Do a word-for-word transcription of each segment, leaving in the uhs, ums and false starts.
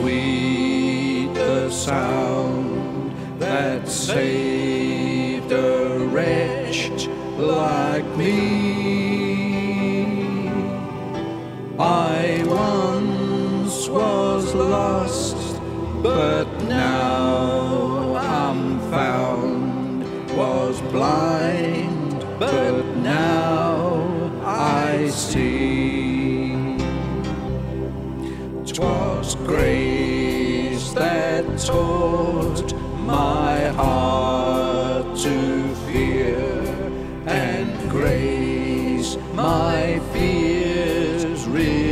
sweet the sound that saved a wretch like me. I once was lost, but now I'm found, was blind, but now I see. 'Twas grace that taught my heart to fear, and grace my fears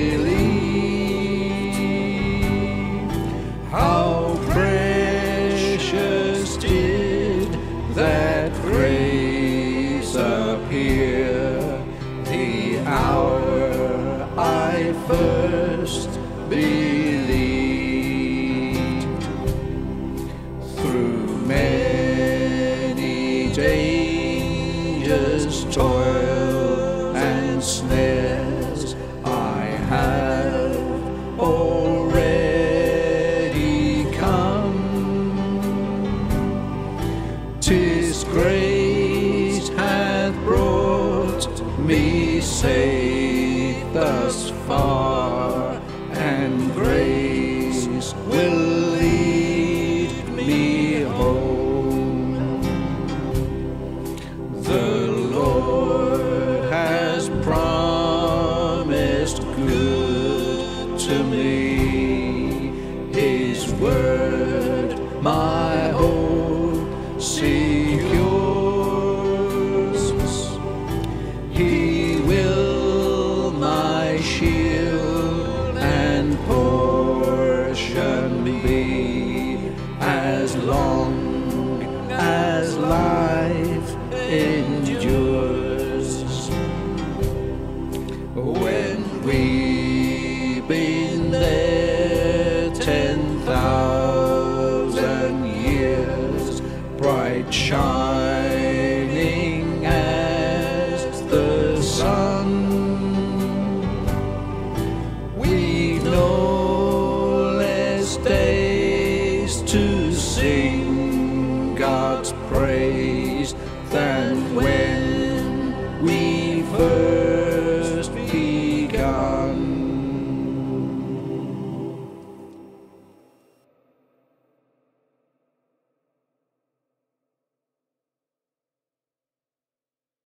relieved. How precious did that grace appear the hour I first believed. Through many dangers, toil and snares, I have already come. 'Tis grace hath brought me safe thus far, and grace will lead me home. The Lord has promised good to me, His word my hope secures. He will my shield and portion be, as long as life endures. When we've been there ten thousand years, bright shine